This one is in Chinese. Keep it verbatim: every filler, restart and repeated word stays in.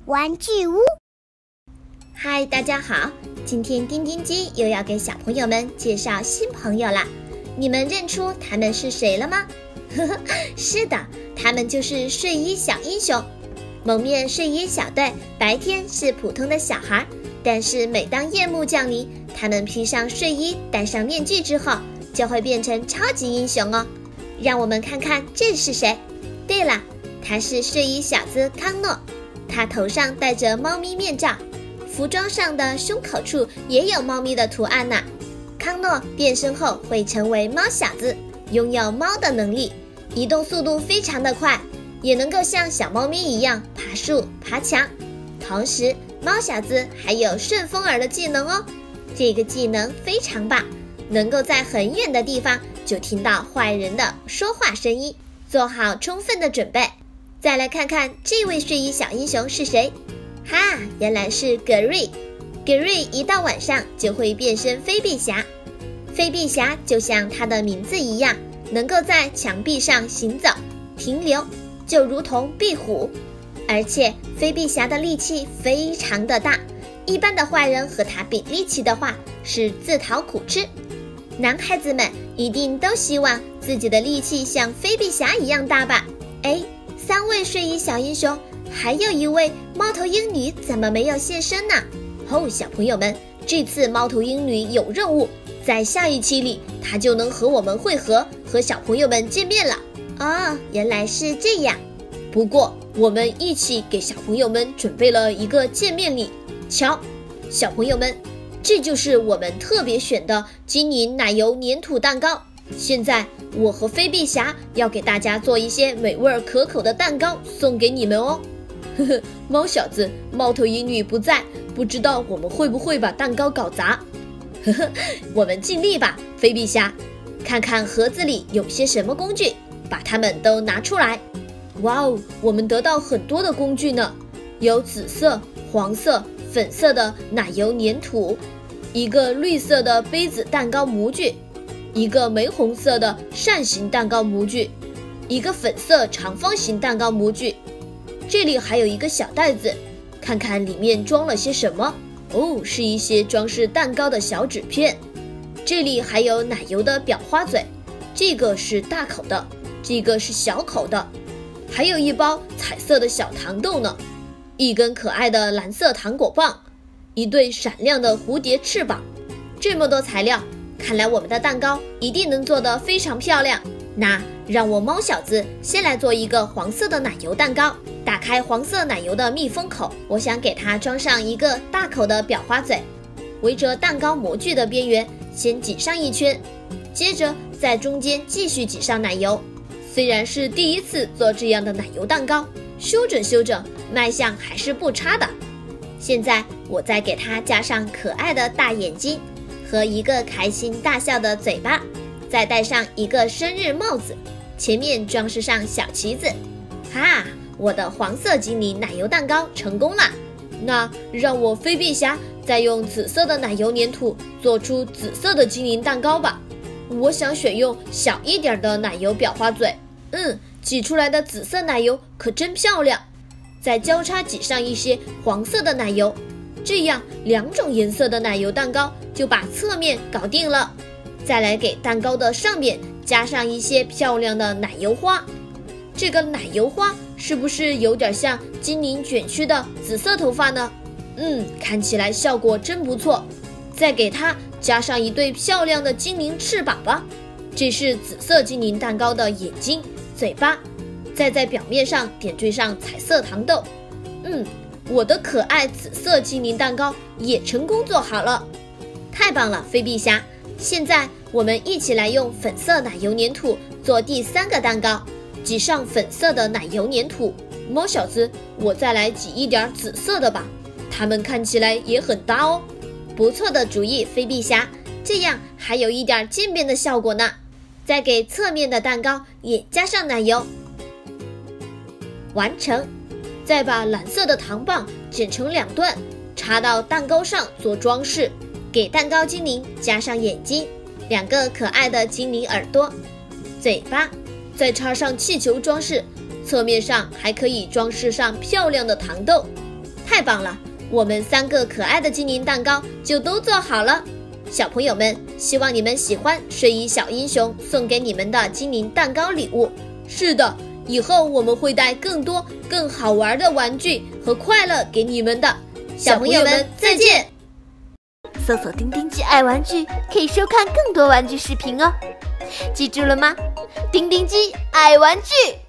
玩具屋。 嗨，大家好，今天丁丁鸡又要给小朋友们介绍新朋友啦。你们认出他们是谁了吗？呵呵，是的，他们就是睡衣小英雄。蒙面睡衣小队白天是普通的小孩，但是每当夜幕降临，他们披上睡衣，戴上面具之后，就会变成超级英雄哦。让我们看看这是谁。对了，他是睡衣小子康诺，他头上戴着猫咪面罩，服装上的胸口处也有猫咪的图案呢。康诺变身后会成为猫小子，拥有猫的能力，移动速度非常的快，也能够像小猫咪一样爬树爬墙。同时猫小子还有顺风耳的技能哦，这个技能非常棒，能够在很远的地方就听到坏人的说话声音，做好充分的准备。再来看看这位睡衣小英雄是谁。哈，原来是格瑞。格瑞一到晚上就会变身飞臂侠。飞臂侠就像他的名字一样，能够在墙壁上行走停留，就如同壁虎。而且飞臂侠的力气非常的大，一般的坏人和他比力气的话是自讨苦吃。男孩子们一定都希望自己的力气像飞臂侠一样大吧。哎，三位睡衣小英雄，还有一位猫头鹰女怎么没有现身呢？哦，小朋友们，这次猫头鹰女有任务，在下一期里她就能和我们会合，和小朋友们见面了。哦，原来是这样。不过我们一起给小朋友们准备了一个见面礼，瞧，小朋友们，这就是我们特别选的精灵奶油粘土蛋糕。现在我和飞臂侠要给大家做一些美味可口的蛋糕送给你们哦。呵呵，猫小子，猫头鹰女不在，不知道我们会不会把蛋糕搞砸。呵呵，我们尽力吧，飞臂侠。看看盒子里有些什么工具，把它们都拿出来。哇哦，我们得到很多的工具呢，有紫色、黄色、粉色的奶油粘土，一个绿色的杯子蛋糕模具，一个玫红色的扇形蛋糕模具，一个粉色长方形蛋糕模具。这里还有一个小袋子，看看里面装了些什么。哦，是一些装饰蛋糕的小纸片。这里还有奶油的裱花嘴，这个是大口的，这个是小口的，还有一包彩色的小糖豆呢，一根可爱的蓝色糖果棒，一对闪亮的蝴蝶翅膀。这么多材料，看来我们的蛋糕一定能做得非常漂亮。那让我猫小子先来做一个黄色的奶油蛋糕。打开黄色奶油的密封口，我想给它装上一个大口的裱花嘴，围着蛋糕模具的边缘先挤上一圈，接着在中间继续挤上奶油。虽然是第一次做这样的奶油蛋糕，修整修整，卖相还是不差的。现在我再给它加上可爱的大眼睛和一个开心大笑的嘴巴，再戴上一个生日帽子，前面装饰上小旗子。哈，我的黄色精灵奶油蛋糕成功了。那让我飞臂侠再用紫色的奶油粘土做出紫色的精灵蛋糕吧。我想选用小一点的奶油裱花嘴。嗯，挤出来的紫色奶油可真漂亮。再交叉挤上一些黄色的奶油，这样两种颜色的奶油蛋糕就把侧面搞定了。再来给蛋糕的上面加上一些漂亮的奶油花。这个奶油花是不是有点像精灵卷曲的紫色头发呢？嗯，看起来效果真不错。再给它加上一对漂亮的精灵翅膀吧，这是紫色精灵蛋糕的眼睛、嘴巴。再在表面上点缀上彩色糖豆。嗯，我的可爱紫色精灵蛋糕也成功做好了。太棒了，飞臂侠！现在我们一起来用粉色奶油粘土做第三个蛋糕。挤上粉色的奶油粘土，猫小子，我再来挤一点紫色的吧，它们看起来也很搭哦。不错的主意，飞臂侠，这样还有一点渐变的效果呢。再给侧面的蛋糕也加上奶油，完成。再把蓝色的糖棒剪成两段，插到蛋糕上做装饰，给蛋糕精灵加上眼睛，两个可爱的精灵耳朵，嘴巴。再插上气球装饰，侧面上还可以装饰上漂亮的糖豆。 太棒了，我们三个可爱的精灵蛋糕就都做好了。小朋友们，希望你们喜欢睡衣小英雄送给你们的精灵蛋糕礼物。是的，以后我们会带更多更好玩的玩具和快乐给你们的。小朋友们再见。 搜索丁丁鸡爱玩具，可以收看更多玩具视频哦。记住了吗？丁丁鸡爱玩具。